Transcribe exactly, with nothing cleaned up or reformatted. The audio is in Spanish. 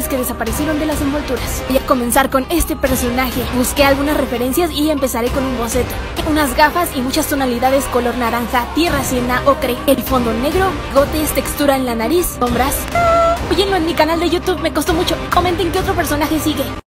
colores que desaparecieron de las envolturas. Voy a comenzar con este personaje. Busqué algunas referencias y empezaré con un boceto. Unas gafas y muchas tonalidades color naranja, tierra siena, ocre, el fondo negro, gotes, textura en la nariz, sombras. Óyenlo en mi canal de YouTube, me costó mucho. Comenten qué otro personaje sigue.